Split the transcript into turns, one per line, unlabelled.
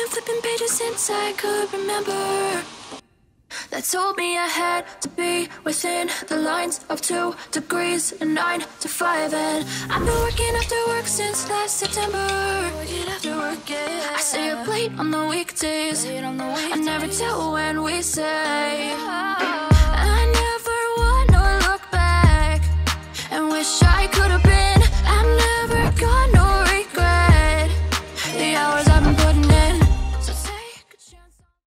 flipping pages since I could remember, that told me I had to be within the lines of 2 degrees and 9 to 5. And I've been working after work since last September. Working after work, yeah. I stay up late on the weekdays. I never tell when we say. I never wanna look back and wish I could've